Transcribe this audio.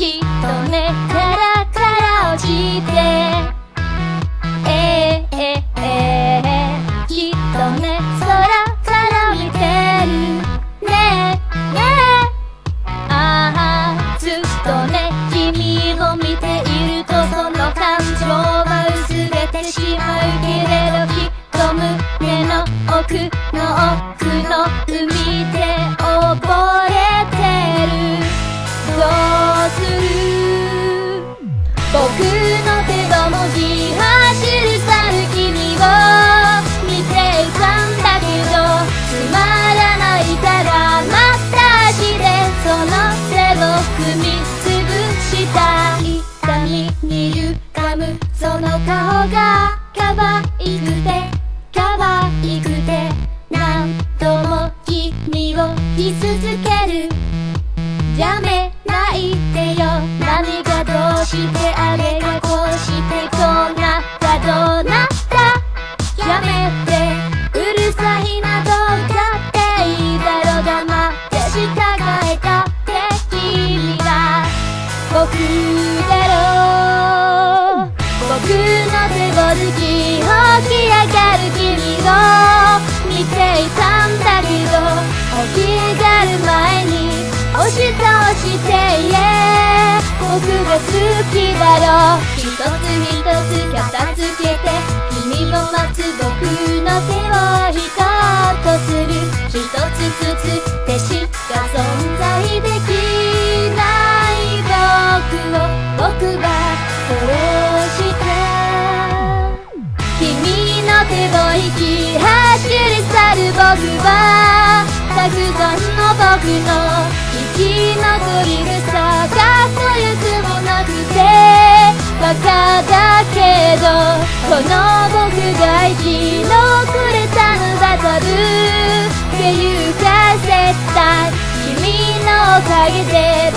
きっとねカラカラ落ちてきっとね空から見てるねずっとね君を見ているとその感情は薄れてしまうけれどきっと胸の奥の奥の海で覚えてるどうする僕の手の文字走り去る君を見ていたんだけどつまらないからまた足でその背を踏みつぶした痛みにゆかむその顔が可愛くて可愛くて何度も君を見続けるやめないでよ何がどうしてあれがこうしてこうなったどうなったやめてうるさいなどうだっていいだろ黙って従えたって君は僕だろう僕の手を突き起き上がる君を見ていたんだけど起き上がる前に押し倒して僕が好きだろう一つ一つ片付けて君を待つ僕の手をひとっとする一つずつでしか存在できない僕は殺した君の手を引き走り去る僕はたくさんの僕の生き残りるさかっこよくもなくてバカだけどこの僕が生き残れたのは多分っていうか絶対君のおかげで